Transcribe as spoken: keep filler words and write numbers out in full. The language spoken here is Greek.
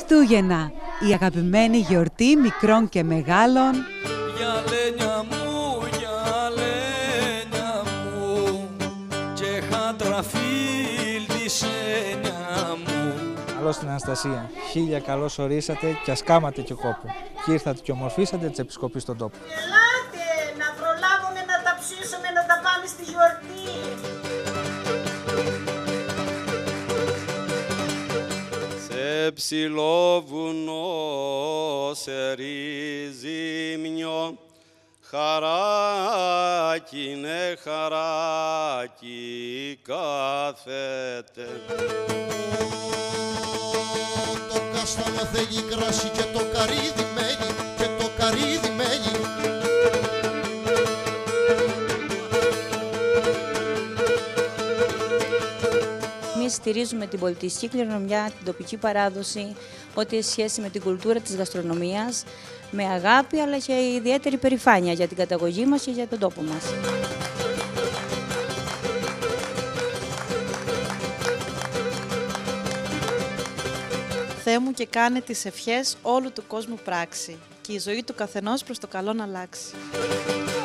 Χριστούγεννα, η αγαπημένη γιορτή μικρών και μεγάλων. Για λένια μου, για λένια μου, και χατραφίλ τη σένια μου. Καλώς την Αναστασία. Χίλια καλώς ορίσατε κι ας κάματε και κόπο. Κι ήρθατε κι ομορφήσατε της επισκοπής στον τόπο. Ελάτε να προλάβουμε να τα ψήσουμε, να τα πάμε στη γιορτή. Σε ψηλό βουνό σε ρίζει μνιο, χαράκι, ναι χαράκι κάθεται. Το κάστανο θέλει κράσι και το καρύδι μένει, και το καρύδι μένει. Εμείς στηρίζουμε την πολιτιστική κληρονομιά, την τοπική παράδοση, ό,τι έχει σχέση με την κουλτούρα της γαστρονομίας, με αγάπη αλλά και ιδιαίτερη περηφάνεια για την καταγωγή μας και για τον τόπο μας. Θεέ μου, και κάνε τις ευχές όλου του κόσμου πράξη και η ζωή του καθενός προς το καλό να αλλάξει.